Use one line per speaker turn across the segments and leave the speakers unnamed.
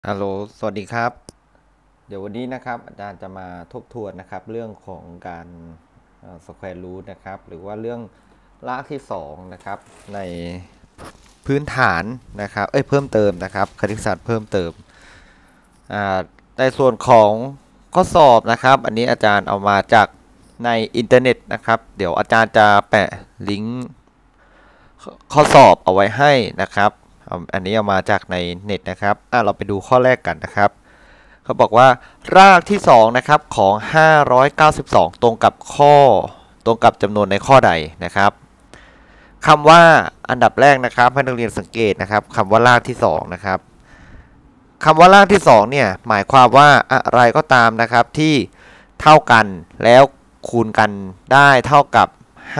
ฮัลโหลสวัสดีครับ เดี๋ยววันนี้นะครับอาจารย์จะมาทบทวนนะครับเรื่องของการสแควร์รูทนะครับหรือว่าเรื่องรากที่2นะครับในพื้นฐานนะครับเพิ่มเติมนะครับคณิตศาสตร์เพิ่มเติมในส่วนของข้อสอบนะครับอันนี้อาจารย์เอามาจากในอินเทอร์เน็ตนะครับเดี๋ยวอาจารย์จะแปะลิงก์ข้อสอบเอาไว้ให้นะครับอันนี้เอามาจากในเน็ตนะครับเราไปดูข้อแรกกันนะครับเขาบอกว่ารากที่2นะครับของ592ตรงกับจำนวนในข้อใดนะครับคำว่าอันดับแรกนะครับให้นักเรียนสังเกตนะครับคำว่ารากที่2นะครับคำว่ารากที่2เนี่ยหมายความว่าอะไรก็ตามนะครับที่เท่ากันแล้วคูณกันได้เท่ากับ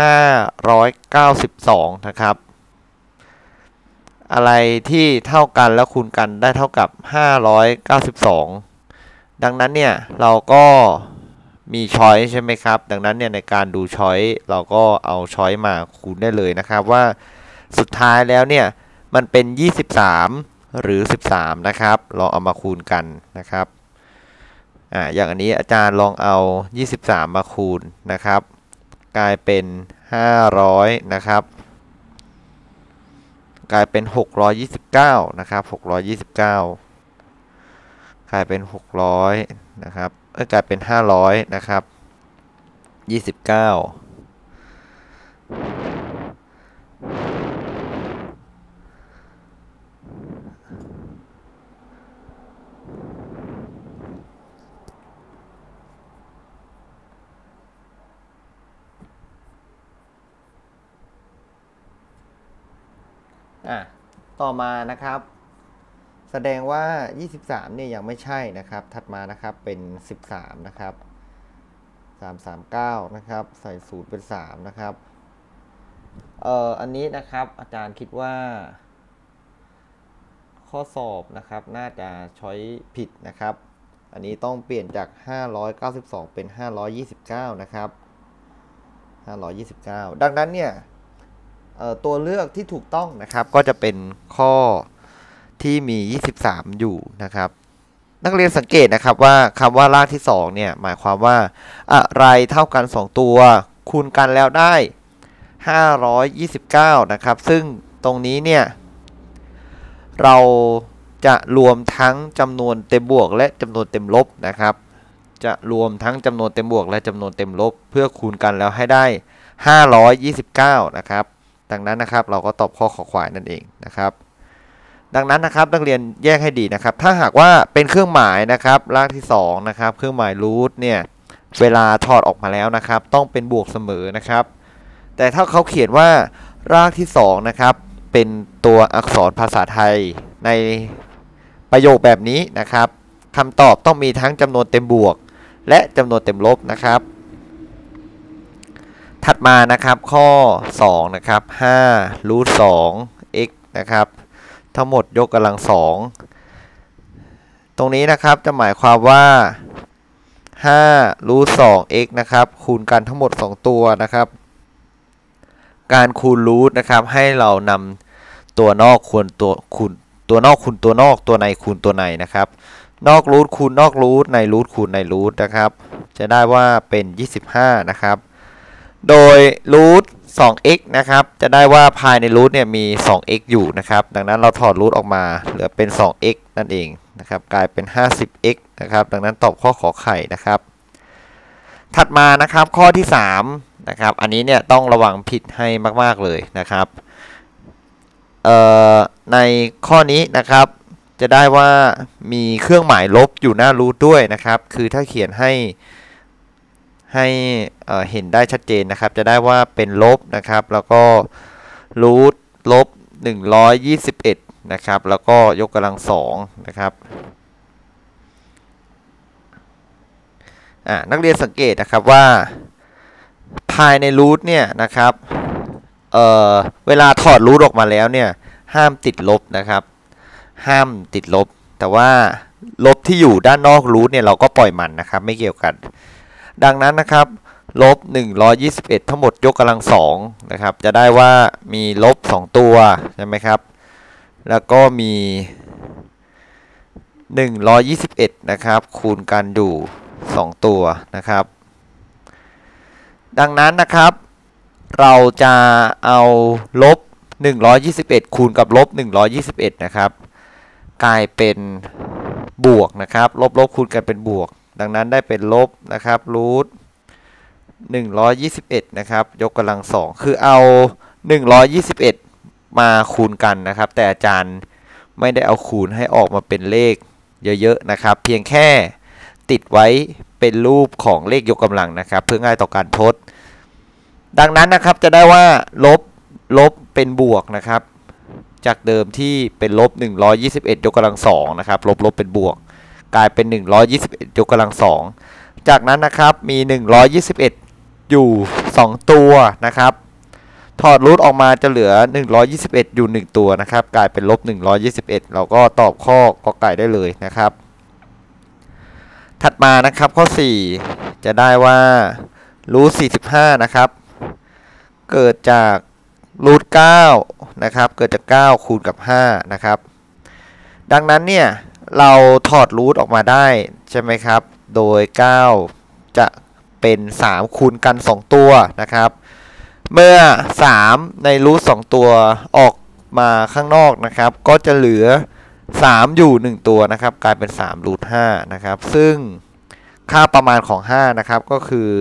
592นะครับอะไรที่เท่ากันแล้วคูณกันได้เท่ากับ592ดังนั้นเนี่ยเราก็มีช้อยใช่ไหมครับดังนั้นเนี่ยในการดูช้อยเราก็เอาช้อยมาคูณได้เลยนะครับว่าสุดท้ายแล้วเนี่ยมันเป็น23หรือ13นะครับลองเอามาคูณกันนะครับอย่างอันนี้อาจารย์ลองเอา23มาคูณนะครับกลายเป็น500นะครับกลายเป็น629นะครับ629กลายเป็น600นะครับกลายเป็น500นะครับ29ต่อมานะครับแสดงว่า23เนี่ยยังไม่ใช่นะครับถัดมานะครับเป็น13นะครับ339นะครับใส่0เป็น3นะครับอันนี้นะครับอาจารย์คิดว่าข้อสอบนะครับน่าจะช้อยผิดนะครับอันนี้ต้องเปลี่ยนจาก592เป็น529นะครับ529ดังนั้นเนี่ยตัวเลือกที่ถูกต้องนะครับก็จะเป็นข้อที่มี23อยู่นะครับนักเรียนสังเกตนะครับว่าคำว่ารากที่2เนี่ยหมายความว่าอะไรเท่ากัน2ตัวคูณกันแล้วได้529นะครับซึ่งตรงนี้เนี่ยเราจะรวมทั้งจำนวนเต็มบวกและจำนวนเต็มลบนะครับจะรวมทั้งจำนวนเต็มบวกและจำนวนเต็มลบเพื่อคูณกันแล้วให้ได้529นะครับดังนั้นนะครับเราก็ตอบข้อขอควายนั่นเองนะครับดังนั้นนะครับนักเรียนแยกให้ดีนะครับถ้าหากว่าเป็นเครื่องหมายนะครับรากที่2นะครับเครื่องหมายรูทเนี่ยเวลาถอดออกมาแล้วนะครับต้องเป็นบวกเสมอนะครับแต่ถ้าเขาเขียนว่ารากที่2นะครับเป็นตัวอักษรภาษาไทยในประโยคแบบนี้นะครับคำตอบต้องมีทั้งจำนวนเต็มบวกและจำนวนเต็มลบนะครับถัดมานะครับข้อ2นะครับ5รูท2 x นะครับทั้งหมดยกกำลัง2ตรงนี้นะครับจะหมายความว่า5รูท2 x นะครับคูณกันทั้งหมด2ตัวนะครับการคูณรูทนะครับให้เรานำตัวนอกคูณตัวนอกคูณตัวนอกตัวในคูณตัวในนะครับนอกรูทคูณนอกรูทในรูทคูณในรูทนะครับจะได้ว่าเป็น25นะครับโดยรูท2x นะครับจะได้ว่าภายในรูทเนี่ยมี 2x อยู่นะครับดังนั้นเราถอดรูทออกมาเหลือเป็น 2x นั่นเองนะครับกลายเป็น 50x นะครับดังนั้นตอบข้อขอไข่นะครับถัดมานะครับข้อที่3นะครับอันนี้เนี่ยต้องระวังผิดให้มากๆเลยนะครับในข้อนี้นะครับจะได้ว่ามีเครื่องหมายลบอยู่หน้ารูทด้วยนะครับคือถ้าเขียนให้เห็นได้ชัดเจนนะครับจะได้ว่าเป็นลบนะครับแล้วก็รูทลบ121นะครับแล้วก็ยกกำลัง2นะครับนักเรียนสังเกตนะครับว่าภายในรูทเนี่ยนะครับเวลาถอดรูทออกมาแล้วเนี่ยห้ามติดลบนะครับห้ามติดลบแต่ว่าลบที่อยู่ด้านนอกรูทเนี่ยเราก็ปล่อยมันนะครับไม่เกี่ยวกันดังนั้นนะครับลบ121ทั้งหมดยกกำลัง2นะครับจะได้ว่ามีลบ2ตัวใช่ไหมครับแล้วก็มี 121นะครับคูณกันอยู่2ตัวนะครับดังนั้นนะครับเราจะเอาลบ121คูณกับลบ121นะครับกลายเป็นบวกนะครับลบคูณกันเป็นบวกดังนั้นได้เป็นลบนะครับรูท121นะครับยกกำลัง2คือเอา121มาคูณกันนะครับแต่อาจารย์ไม่ได้เอาคูณให้ออกมาเป็นเลขเยอะๆนะครับเพียงแค่ติดไว้เป็นรูปของเลขยกกำลังนะครับเพื่อง่ายต่อการทดดังนั้นนะครับจะได้ว่าลบเป็นบวกนะครับจากเดิมที่เป็นลบ121ยกกำลัง2นะครับลบเป็นบวกกลายเป็น121ยกกำลัง2จากนั้นนะครับมี121อยู่2ตัวนะครับถอดรูทออกมาจะเหลือ121อยู่1ตัวนะครับกลายเป็นลบ121เราก็ตอบข้อกอไก่ได้เลยนะครับถัดมานะครับข้อ4จะได้ว่ารูท45นะครับเกิดจากรูท9นะครับเกิดจาก9คูณกับ5นะครับดังนั้นเนี่ยเราถอดรูทออกมาได้ใช่ไหมครับโดย9จะเป็น3คูณกัน2ตัวนะครับเมื่อ3ในรูท2ตัวออกมาข้างนอกนะครับก็จะเหลือ3อยู่1ตัวนะครับกลายเป็น3รูท5นะครับซึ่งค่าประมาณของ5นะครับก็คือ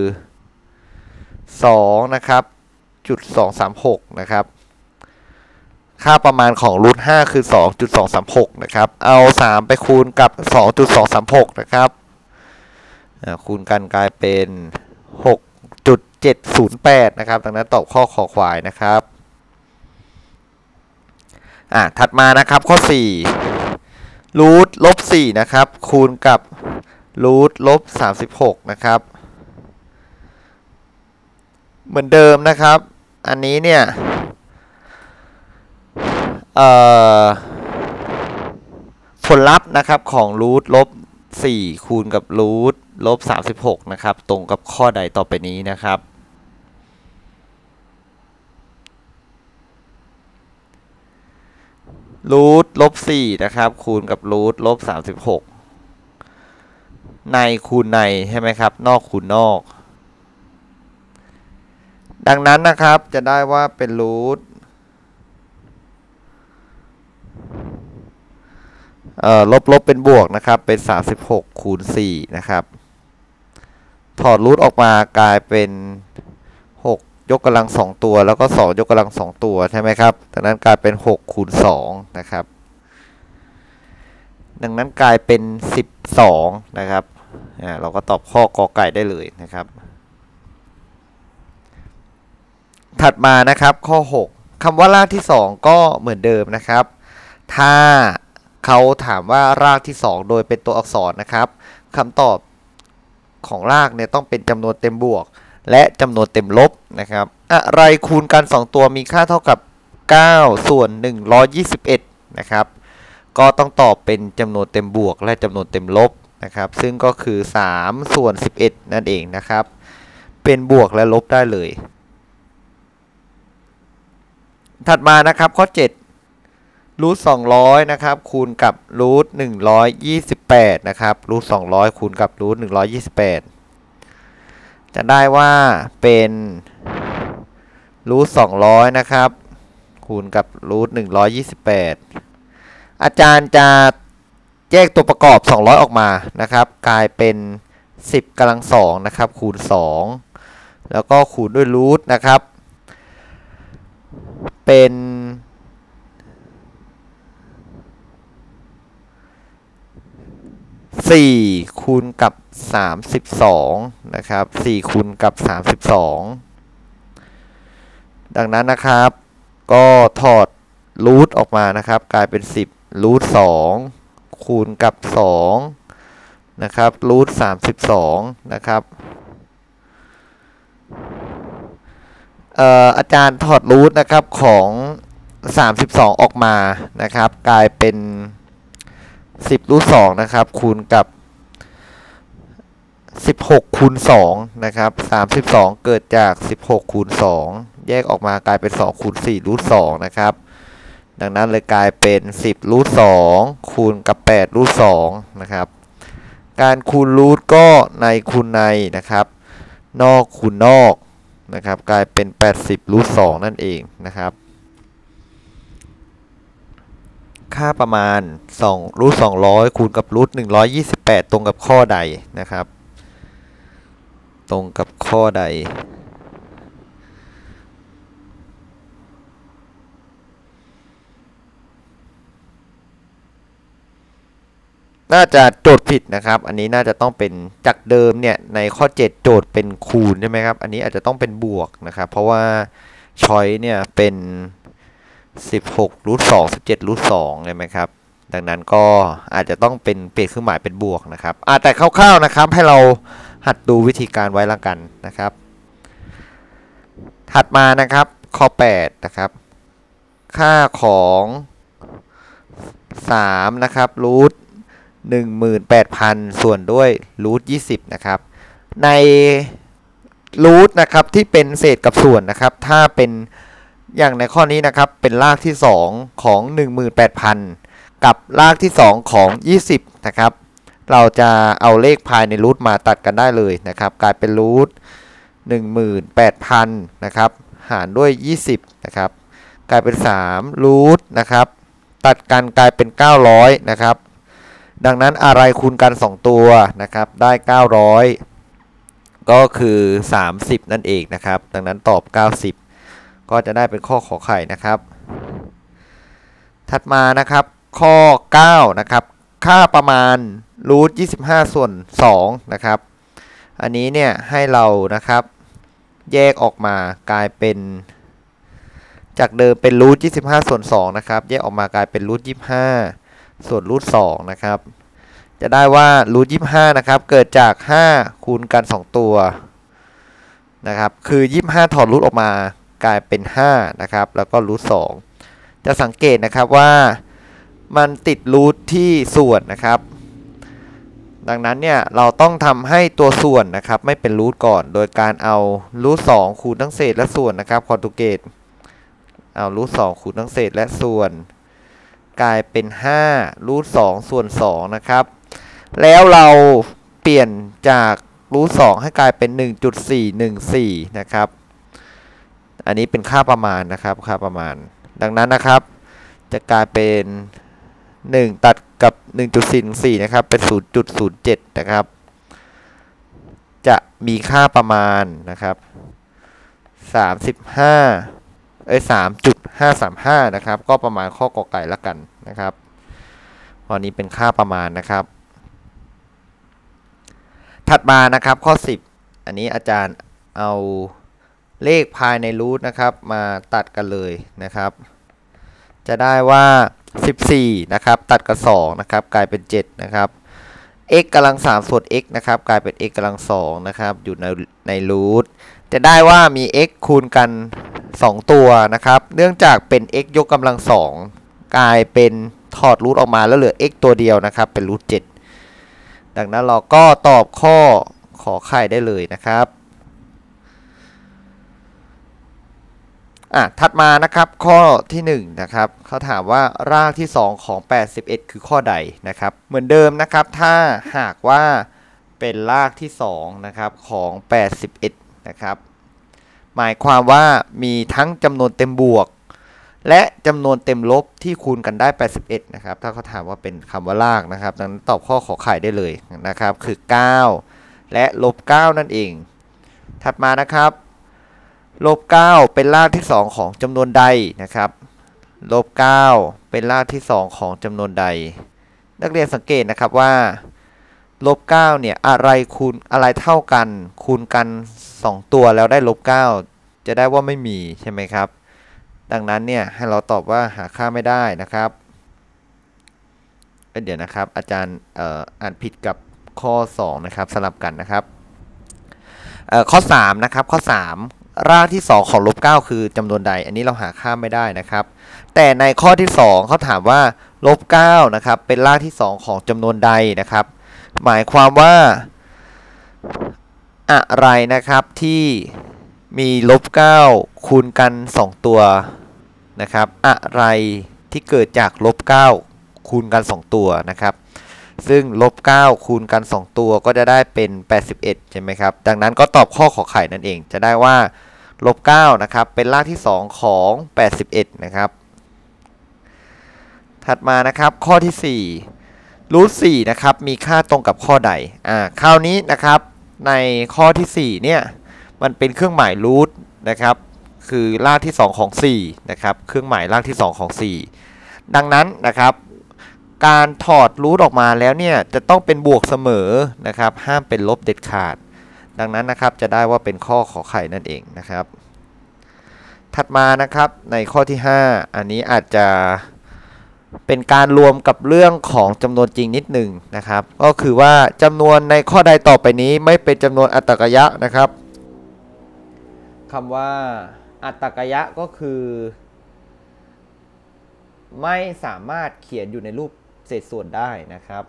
2นะครับ236นะครับค่าประมาณของรูท5คือ 2.236 นะครับเอา3ไปคูณกับ 2.236 นะครับคูณกันกลายเป็น 6.708 นะครับดังนั้นตอบข้อคอควายนะครับถัดมานะครับข้อ4รูทลบ4นะครับคูณกับรูทลบ36นะครับเหมือนเดิมนะครับอันนี้เนี่ยผลลัพธ์นะครับของรูทลบ4คูณกับรูทลบ36นะครับตรงกับข้อใดต่อไปนี้นะครับรูทลบ4นะครับคูณกับรูทลบ36ในคูณในใช่ไหมครับนอกคูณนอกดังนั้นนะครับจะได้ว่าเป็นรูทลบเป็นบวกนะครับเป็น36คูณ4นะครับถอดรูทออกมากลายเป็น6ยกกำลัง2ตัวแล้วก็2ยกกำลัง2ตัวใช่ไหมครับดังนั้นกลายเป็น6คูณ2นะครับดังนั้นกลายเป็น12นะครับเราก็ตอบข้อกอไก่ได้เลยนะครับถัดมานะครับข้อ6คำว่ารากที่2ก็เหมือนเดิมนะครับถ้าเขาถามว่ารากที่2โดยเป็นตัวอักษรนะครับคำตอบของรากเนี่ยต้องเป็นจำนวนเต็มบวกและจำนวนเต็มลบนะครับอะไรคูณกัน2ตัวมีค่าเท่ากับ9ส่วน121นะครับก็ต้องตอบเป็นจำนวนเต็มบวกและจำนวนเต็มลบนะครับซึ่งก็คือ3ส่วน11นั่นเองนะครับเป็นบวกและลบได้เลยถัดมานะครับข้อ7รูท200นะครับคูณกับรูท128นะครับรูท200คูณกับรูท128จะได้ว่าเป็นรูท200นะครับคูณกับรูท128อาจารย์จะแยกตัวประกอบ200ออกมานะครับกลายเป็น10กำลัง2นะครับคูณ2แล้วก็คูณด้วยรูทนะครับเป็น4คูณกับ32นะครับ4คูณกับ32ดังนั้นนะครับก็ถอดรูทออกมานะครับกลายเป็น10รูท2คูณกับ2นะครับรูท32นะครับอาจารย์ถอดรูทนะครับของ32ออกมานะครับกลายเป็น10รูท2นะครับคูณกับ16คูณ2นะครับ32เกิดจาก16คูณ2แยกออกมากลายเป็น2คูณ4รูท2นะครับดังนั้นเลยกลายเป็น10 รูท 2คูณกับ8 รูท 2นะครับการคูณรูทก็ในคูณในนะครับนอกคูณนอกนะครับกลายเป็น80 รูท 2นั่นเองนะครับค่าประมาณ2 รูท 200คูณกับรูท 128ตรงกับข้อใดนะครับตรงกับข้อใดน่าจะโจทย์ผิดนะครับอันนี้น่าจะต้องเป็นจากเดิมเนี่ยในข้อ7โจทย์เป็นคูณใช่ไหมครับอันนี้อาจจะต้องเป็นบวกนะครับเพราะว่าช้อยเนี่ยเป็น16 รูท 2 17 รูท 2ใช่ไหมครับดังนั้นก็อาจจะต้องเป็นเปลี่ยนเครื่องหมายเป็นบวกนะครับแต่คร่าวๆนะครับให้เราหัดดูวิธีการไว้ละกันนะครับถัดมานะครับข้อ8นะครับค่าของ3นะครับรูท18,000ส่วนด้วยรูท20นะครับในรูทนะครับที่เป็นเศษกับส่วนนะครับถ้าเป็นอย่างในข้อนี้นะครับเป็นรากที่2ของ 18,000 กับรากที่2ของ20นะครับเราจะเอาเลขภายในรูทมาตัดกันได้เลยนะครับกลายเป็นรูท18,000นะครับหารด้วย20นะครับกลายเป็น3รูทนะครับตัดกันกลายเป็น900นะครับดังนั้นอะไรคูณกัน2ตัวนะครับได้900ก็คือ30นั่นเองนะครับดังนั้นตอบ90ก็จะได้เป็นข้อขอไข่นะครับถัดมานะครับข้อ9นะครับค่าประมาณรูท25ส่วน2นะครับอันนี้เนี่ยให้เรานะครับแยกออกมากลายเป็นจากเดิมเป็นรูท25ส่วน2นะครับแยกออกมากลายเป็นรูท25ส่วนรูท2นะครับจะได้ว่ารูท25นะครับเกิดจาก5คูณกัน2ตัวนะครับคือ25ถอดรูทออกมากลายเป็น5นะครับแล้วก็รูท2จะสังเกตนะครับว่ามันติดรูทที่ส่วนนะครับดังนั้นเนี่ยเราต้องทำให้ตัวส่วนนะครับไม่เป็นรูทก่อนโดยการเอารูท2คูณทั้งเศษและส่วนนะครับคอนจูเกตเอารูท2คูณทั้งเศษและส่วนกลายเป็น5รูท2ส่วน2นะครับแล้วเราเปลี่ยนจากรูท2ให้กลายเป็น 1.414 นะครับอันนี้เป็นค่าประมาณนะครับค่าประมาณดังนั้นนะครับจะกลายเป็น1ตัดกับ 1.414 นะครับเป็น 0.07 นะครับจะมีค่าประมาณนะครับ3.535นะครับก็ประมาณข้อกอไก่ละกันนะครับตอนนี้เป็นค่าประมาณนะครับถัดมานะครับข้อ10อันนี้อาจารย์เอาเลขภายในรูทนะครับมาตัดกันเลยนะครับจะได้ว่า14นะครับตัดกับ2นะครับกลายเป็น7นะครับ x กำลัง3ส่วน x นะครับกลายเป็น x กำลัง2นะครับอยู่ในรูทจะได้ว่ามี x คูณกัน2ตัวนะครับเนื่องจากเป็น x ยกกำลัง2กลายเป็นถอดรูทออกมาแล้วเหลือ x ตัวเดียวนะครับเป็นรูท7ดังนั้นเราก็ตอบข้อขอไข่ได้เลยนะครับถัดมานะครับข้อที่1นะครับเขาถามว่ารากที่2ของ81คือข้อใดนะครับเหมือนเดิมนะครับถ้าหากว่าเป็นรากที่2นะครับของ81นะครับหมายความว่ามีทั้งจำนวนเต็มบวกและจำนวนเต็มลบที่คูณกันได้81นะครับถ้าเขาถามว่าเป็นคำว่ารากนะครับดังนั้นตอบข้อขอไข่ได้เลยนะครับคือ9และลบ9นั่นเองถัดมานะครับลบ9เป็นรากที่2ของจำนวนใดนะครับลบ9เป็นรากที่2ของจำนวนใดนักเรียนสังเกตนะครับว่าลบ9เนี่ยอะไรคูณอะไรเท่ากันคูณกัน2ตัวแล้วได้ลบ9จะได้ว่าไม่มีใช่ไหมครับดังนั้นเนี่ยให้เราตอบว่าหาค่าไม่ได้นะครับเดี๋ยวนะครับอาจารย์อ่านผิดกับข้อ2นะครับสลับกันนะครับข้อ3นะครับข้อ3รากที่2ของลบ9คือจำนวนใดอันนี้เราหาค่าไม่ได้นะครับแต่ในข้อที่2เขาถามว่าลบ9นะครับเป็นรากที่2ของจำนวนใดนะครับหมายความว่าอะไรนะครับที่มีลบ9คูณกัน2ตัวนะครับอะไรที่เกิดจากลบ9คูณกัน2ตัวนะครับซึ่งลบ9คูณกัน2ตัวก็จะได้เป็น81ใช่ไหมครับดังนั้นก็ตอบข้อขอไข่นั่นเองจะได้ว่าลบ9นะครับเป็นรากที่2ของ81นะครับถัดมานะครับข้อที่4รูท4นะครับมีค่าตรงกับข้อใดคราวนี้นะครับในข้อที่4เนี่ยมันเป็นเครื่องหมายรูทนะครับคือรากที่2ของ4นะครับเครื่องหมายรากที่2ของ4ดังนั้นนะครับการถอดรูทออกมาแล้วเนี่ยจะต้องเป็นบวกเสมอนะครับห้ามเป็นลบเด็ดขาดดังนั้นนะครับจะได้ว่าเป็นข้อขอไข่นั่นเองนะครับถัดมานะครับในข้อที่5อันนี้อาจจะเป็นการรวมกับเรื่องของจำนวนจริงนิดหนึ่งนะครับก็คือว่าจำนวนในข้อใดต่อไปนี้ไม่เป็นจำนวนอัตตกยะนะครับคำว่าอัตตกยะก็คือไม่สามารถเขียนอยู่ในรูปเศษส่วนได้นะครับ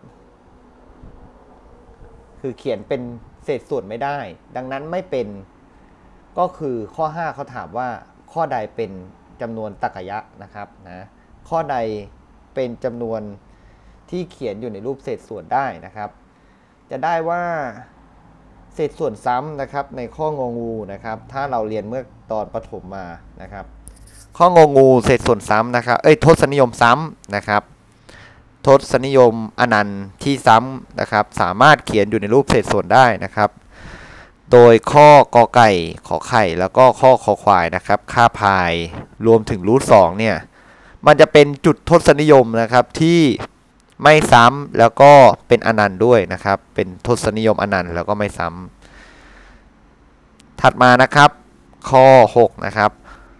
คือเขียนเป็นเศษส่วนไม่ได้ดังนั้นไม่เป็นก็คือข้อ5เขาถามว่าข้อใดเป็นจำนวนตรรกยะนะครับนะข้อใดเป็นจำนวนที่เขียนอยู่ในรูปเศษส่วนได้นะครับจะได้ว่าเศษส่วนซ้ำนะครับในข้ององูนะครับถ้าเราเรียนเมื่อตอนประถมมานะครับข้ององูเศษส่วนซ้ำนะครับทศนิยมซ้ำนะครับทศนิยมอนันต์ที่ซ้ำนะครับสามารถเขียนอยู่ในรูปเศษส่วนได้นะครับโดยข้อกอไก่ขอไข่แล้วก็ข้อคอควายนะครับค่าพายรวมถึงรูท2เนี่ยมันจะเป็นจุดทศนิยมนะครับที่ไม่ซ้ำแล้วก็เป็นอนันต์ด้วยนะครับเป็นทศนิยมอนันต์แล้วก็ไม่ซ้ำถัดมานะครับข้อ6นะครับ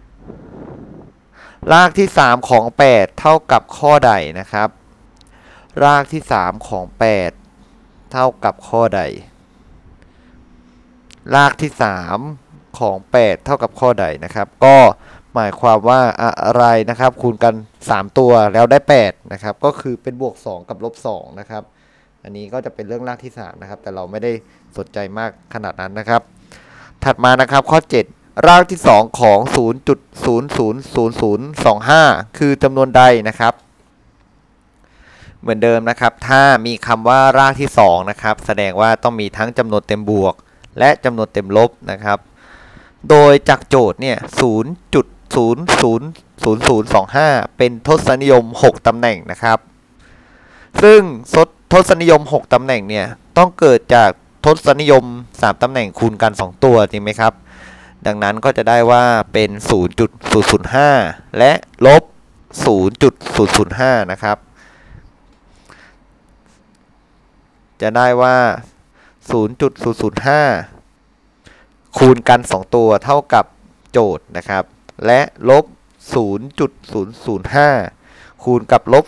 รากที่3ของ8เท่ากับข้อใดนะครับรากที่3ของ8เท่ากับข้อใดรากที่3ของ8เท่ากับข้อใดนะครับก็หมายความว่าอะไรนะครับคูณกัน3ตัวแล้วได้8นะครับก็คือเป็นบวก2กับลบ2นะครับอันนี้ก็จะเป็นเรื่องรากที่3นะครับแต่เราไม่ได้สนใจมากขนาดนั้นนะครับถัดมานะครับข้อ7รากที่2ของ 0.000025 คือจำนวนใดนะครับเหมือนเดิมนะครับถ้ามีคำว่ารากที่2นะครับแสดงว่าต้องมีทั้งจำนวนเต็มบวกและจำนวนเต็มลบนะครับโดยจากโจทย์เนี่ย 0.000025 เป็นทศนิยม6ตำแหน่งนะครับซึ่งทศนิยม6ตำแหน่งเนี่ยต้องเกิดจากทศนิยม3ตำแหน่งคูณกัน2ตัวจริงไหมครับดังนั้นก็จะได้ว่าเป็น 0.005 และลบ 0.005 นะครับจะได้ว่า 0.005 คูณกัน2ตัวเท่ากับโจทย์นะครับและลบ 0.005 คูณกับลบ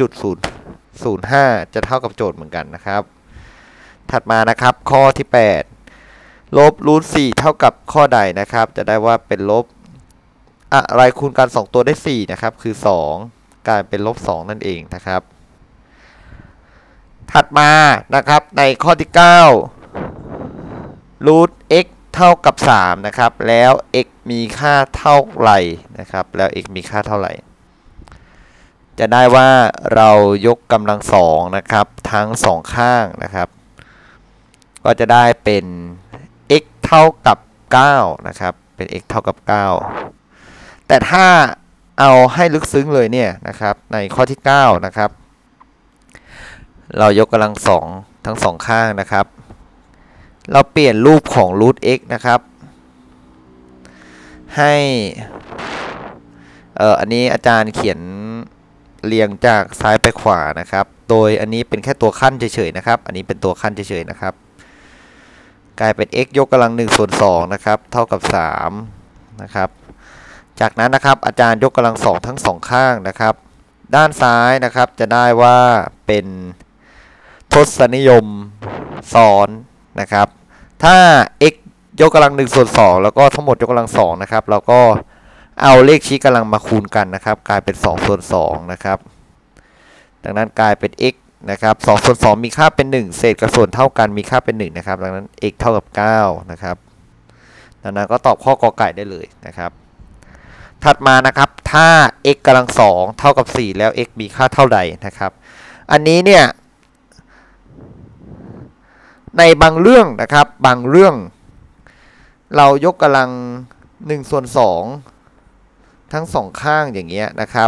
0.005 จะเท่ากับโจทย์เหมือนกันนะครับถัดมานะครับข้อที่8ลบรูท4เท่ากับข้อใดนะครับจะได้ว่าเป็นลบอะไรคูณกัน2ตัวได้4นะครับคือ2กลายเป็นลบ2นั่นเองนะครับถัดมานะครับในข้อที่9รูท x เท่ากับ3นะครับแล้ว x มีค่าเท่าไหร่นะครับแล้ว x มีค่าเท่าไหร่จะได้ว่าเรายกกำลัง2นะครับทั้ง2ข้างนะครับก็จะได้เป็น x เท่ากับ9นะครับเป็น x เท่ากับ9แต่ถ้าเอาให้ลึกซึ้งเลยเนี่ยนะครับในข้อที่9นะครับเรายกกำลัง2ทั้ง2ข้างนะครับเราเปลี่ยนรูปของรูท x นะครับให้อันนี้อาจารย์เขียนเรียงจากซ้ายไปขวานะครับโดยอันนี้เป็นแค่ตัวขั้นเฉยๆนะครับอันนี้เป็นตัวขั้นเฉยๆนะครับกลายเป็น x ยกกำลัง1ส่วน2นะครับเท่ากับ3นะครับจากนั้นนะครับอาจารย์ยกกำลัง2ทั้ง2ข้างนะครับด้านซ้ายนะครับจะได้ว่าเป็นทศนิยมซ้อนนะครับถ้า x ยกกำลัง1ส่วน2แล้วก็ทั้งหมดยกกำลัง2นะครับเราก็เอาเลขชี้กำลังมาคูณกันนะครับกลายเป็น2ส่วน2นะครับดังนั้นกลายเป็น x นะครับ2ส่วน2มีค่าเป็น1เศษกับส่วนเท่ากันมีค่าเป็น1นะครับดังนั้น x เท่ากับ9นะครับดังนั้นก็ตอบข้อกอไก่ได้เลยนะครับถัดมานะครับถ้า x กำลัง2เท่ากับ4แล้ว x มีค่าเท่าใดนะครับอันนี้เนี่ยในบางเรื่องนะครับบางเรื่องเรายกกำลัง1/2ทั้ง2ข้างอย่างเงี้ยนะครับ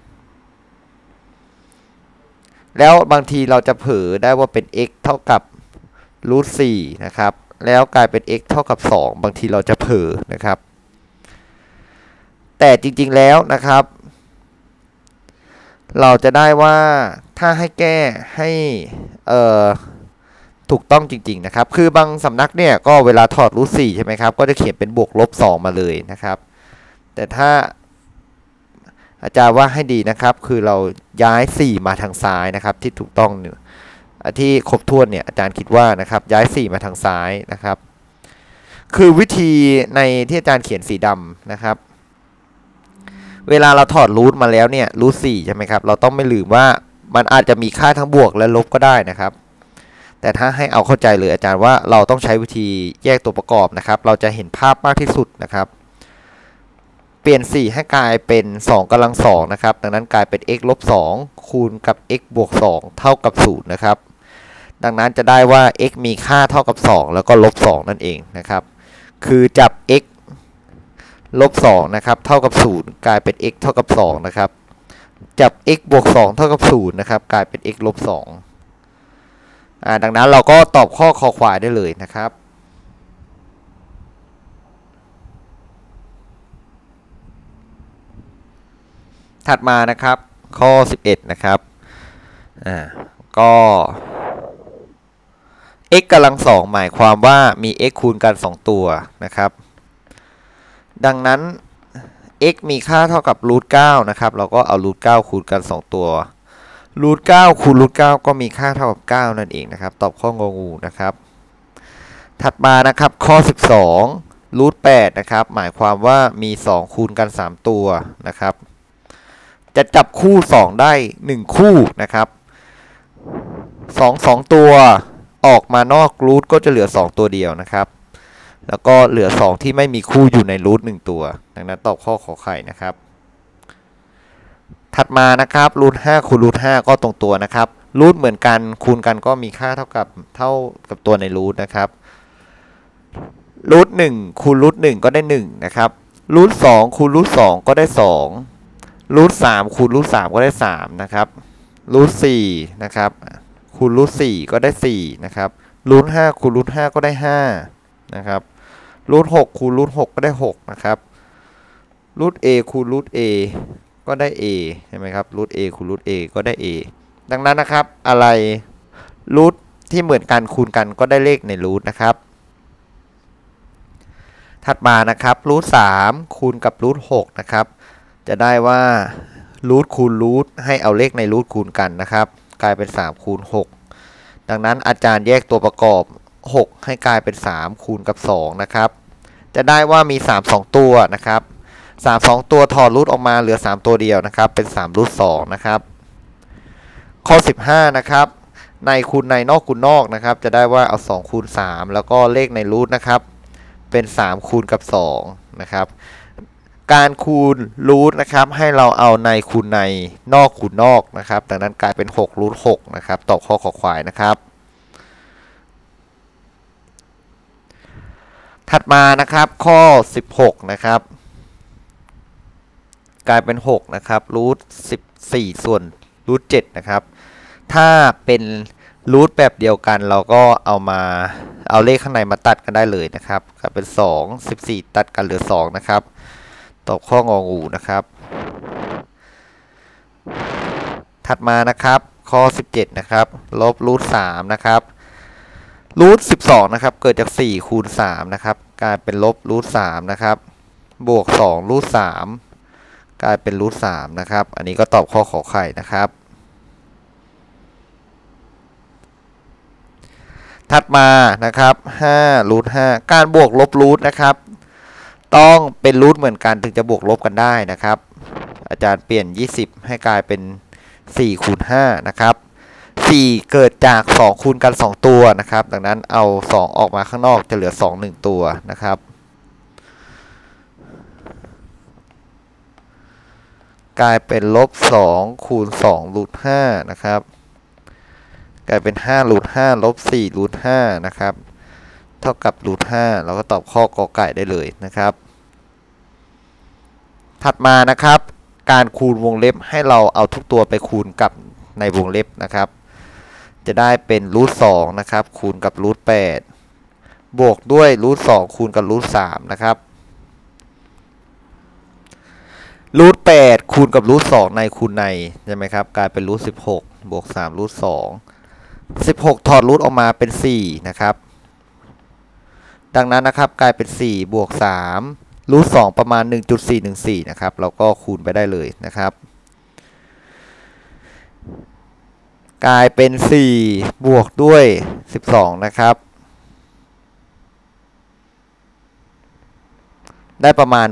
แล้วบางทีเราจะเผลอได้ว่าเป็น x เท่ากับรูท4นะครับแล้วกลายเป็น x เท่ากับ2บางทีเราจะเผลอนะครับแต่จริงๆแล้วนะครับเราจะได้ว่าถ้าให้แก้ให้ถูกต้องจริงๆนะครับคือบางสำนักเนี่ยก็เวลาถอดรูท4ใช่ไหมครับก็จะเขียนเป็นบวกลบ2มาเลยนะครับแต่ถ้าอาจารย์ว่าให้ดีนะครับคือเราย้าย4มาทางซ้ายนะครับที่ถูกต้องเนี่ยที่ครบถ้วนเนี่ยอาจารย์คิดว่านะครับย้าย4มาทางซ้ายนะครับคือวิธีในที่อาจารย์เขียนสีดำนะครับเวลาเราถอดรูทมาแล้วเนี่ยรูท4ใช่ไหมครับเราต้องไม่ลืมว่ามันอาจจะมีค่าทั้งบวกและลบก็ได้นะครับแต่ถ้าให้เอาเข้าใจเลยอาจารย์ว่าเราต้องใช้วิธีแยกตัวประกอบนะครับเราจะเห็นภาพมากที่สุดนะครับเปลี่ยน4ให้กลายเป็น2กำลัง2นะครับดังนั้นกลายเป็น x ลบ2คูณกับ x บวก2เท่ากับ0นะครับดังนั้นจะได้ว่า x มีค่าเท่ากับ2แล้วก็ลบ2นั่นเองนะครับคือจับ x ลบ2นะครับเท่ากับ0กลายเป็น x เท่ากับ2นะครับจับ x บวก2เท่ากับ0นะครับกลายเป็น x ลบ2ดังนั้นเราก็ตอบข้อคอควายได้เลยนะครับถัดมานะครับข้อ11นะครับก็ x กำลัง2หมายความว่ามี x คูณกัน2ตัวนะครับดังนั้น x มีค่าเท่ากับรูท9นะครับเราก็เอารูท9คูณกัน2ตัวรูท9คูณรูท9ก็มีค่าเท่ากับ9นั่นเองนะครับตอบข้ององูนะครับถัดมานะครับข้อ12รูท8นะครับหมายความว่ามี2คูณกัน3ตัวนะครับจะจับคู่2ได้1คู่นะครับ2ตัวออกมานอกรูทก็จะเหลือ2ตัวเดียวนะครับแล้วก็เหลือ2ที่ไม่มีคู่อยู่ในรูท1ตัวดังนั้นตอบข้อขอไข่นะครับถัดมานะครับรูท5คูณรูท5ก็ตรงตัวนะครับรูทเหมือนกันคูณกันก็มีค่าเท่ากับตัวในรูทนะครับรูท1คูณรูท1ก็ได้1นะครับรูท2คูณรูท2ก็ได้2รูท3คูณรูท3ก็ได้3นะครับรูท4นะครับคูณรูท4ก็ได้4นะครับรูท5คูณรูท5ก็ได้5นะครับรูท6คูณรูท6ก็ได้6นะครับรูท a คูณรูท a ก็ได้ a ใช่ไหมครับรูท a คูณรูท a ก็ได้ a ดังนั้นนะครับอะไรรูทที่เหมือนกันคูณกันก็ได้เลขในรูทนะครับถัดมานะครับรูท3คูณกับรูท6นะครับจะได้ว่ารูทคูณรูทให้เอาเลขในรูทคูณกันนะครับกลายเป็น3คูณ6ดังนั้นอาจารย์แยกตัวประกอบ6ให้กลายเป็น3คูณกับ2นะครับจะได้ว่ามี3 2ตัวนะครับ3 2ตัวถอดรูทออกมาเหลือ3ตัวเดียวนะครับเป็น3รูท2นะครับข้อ15นะครับในคูณในนอกคูณนอกนะครับจะได้ว่าเอา2คูณ3แล้วก็เลขในรูทนะครับเป็น3คูณกับ2นะครับการคูณรูทนะครับให้เราเอาในคูณในนอกคูณนอกนะครับดังนั้นกลายเป็น6รูท6นะครับตอบข้อขอควายนะครับถัดมานะครับข้อ16นะครับกลายเป็น6นะครับรูท14ส่วนรูท7นะครับถ้าเป็นรูทแบบเดียวกันเราก็เอาเลขข้างในมาตัดกันได้เลยนะครับกลายเป็น2 14ตัดกันเหลือ2นะครับตอบข้ององูนะครับถัดมานะครับข้อ17นะครับลบรูท3นะครับรูท12นะครับเกิดจาก4คูณ3นะครับกลายเป็นลบรูท3นะครับบวก2รูท3กลายเป็นรูท3นะครับอันนี้ก็ตอบข้อขอไข่นะครับถัดมานะครับ5รูท5การบวกลบรูทนะครับต้องเป็นรูทเหมือนกันถึงจะบวกลบกันได้นะครับอาจารย์เปลี่ยน20ให้กลายเป็น4คูณ5นะครับ4เกิดจาก2คูณกัน2ตัวนะครับดังนั้นเอา2ออกมาข้างนอกจะเหลือ2 1ตัวนะครับกลายเป็นลบ2คูณ2รูท5นะครับกลายเป็น5รูท5ลบ4รูท5นะครับเท่ากับรูท5เราก็ตอบข้อกอไก่ได้เลยนะครับถัดมานะครับการคูณวงเล็บให้เราเอาทุกตัวไปคูณกับในวงเล็บนะครับจะได้เป็นรูท2นะครับคูณกับรูท8บวกด้วยรูท2คูณกับรูท3นะครับรูท8คูณกับรูท2ในคูณในใช่ไหมครับกลายเป็นรูท16บวก3รูท2 16ถอดรูทออกมาเป็น4นะครับดังนั้นนะครับกลายเป็น4บวก3รูท2ประมาณ 1.414 นะครับเราก็คูณไปได้เลยนะครับกลายเป็น4บวกด้วย12นะครับได้ประมาณ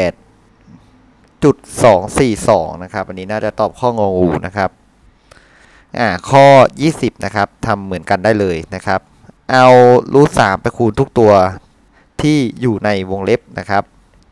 8.242นะครับอันนี้น่าจะตอบข้ององูนะครับข้อ20นะครับทำเหมือนกันได้เลยนะครับเอารูท3ไปคูณทุกตัวที่อยู่ในวงเล็บนะครับ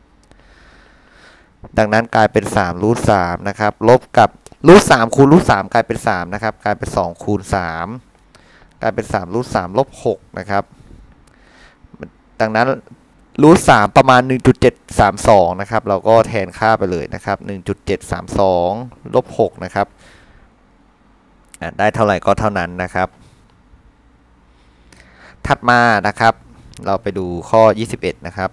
ดังนั้นกลายเป็น3รูท3นะครับลบกับรูท3คูณรูท3กลายเป็น3นะครับกลายเป็น2คูณ3กลายเป็น3รูท3ลบ6นะครับดังนั้นรูท3ประมาณ 1.732 นะครับเราก็แทนค่าไปเลยนะครับ 1.732 ลบ6นะครับได้เท่าไหร่ก็เท่านั้นนะครับถัดมานะครับเราไปดูข้อ21นะครับ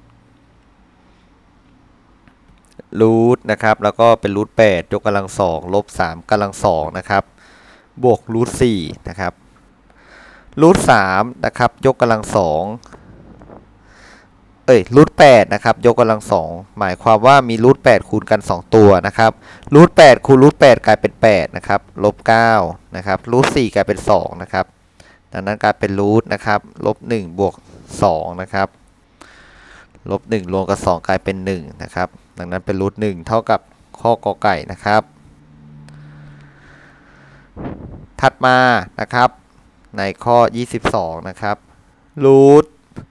รูทนะครับแล้วก็เป็นรูท8ยกกำลัง2ลบ3กำลัง2นะครับบวกรูท4นะครับรูท3นะครับยกกำลัง2รูท8นะครับยกกำลัง2หมายความว่ามีรูท8คูณกัน2ตัวนะครับรูท8คูณรูท8กลายเป็น8นะครับลบ9นะครับรูท4กลายเป็น2นะครับดังนั้นกลายเป็นรูทนะครับลบ1บวก2นะครับลบ1รวมกับ2กลายเป็น1นะครับดังนั้นเป็นรูท1เท่ากับข้อกอไก่นะครับถัดมานะครับในข้อ22นะครับรูท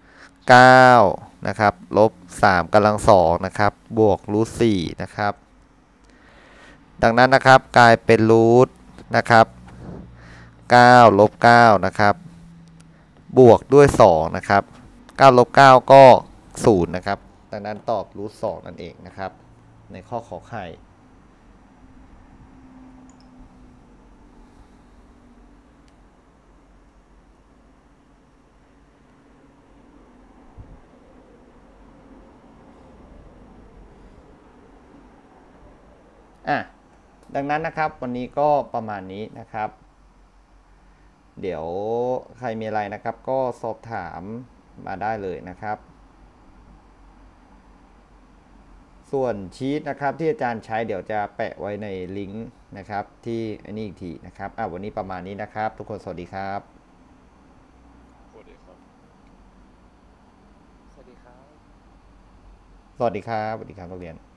9นะครับลบ3กำลัง2นะครับบวกรูท4นะครับดังนั้นนะครับกลายเป็นรูทนะครับ9ลบ9นะครับบวกด้วย2นะครับ9ลบ9ก็0นะครับดังนั้นตอบรูท2นั่นเองนะครับในข้อขอไข่ดังนั้นนะครับวันนี้ก็ประมาณนี้นะครับเดี๋ยวใครมีอะไรนะครับก็สอบถามมาได้เลยนะครับส่วนชีทนะครับที่อาจารย์ใช้เดี๋ยวจะแปะไว้ในลิงก์นะครับที่อันนี้อีกทีนะครับวันนี้ประมาณนี้นะครับทุกคนสวัสดีครับ
สวัสดีครับสวัสดีครับ
สวัสดีครับสวัสดีครับนักเรียน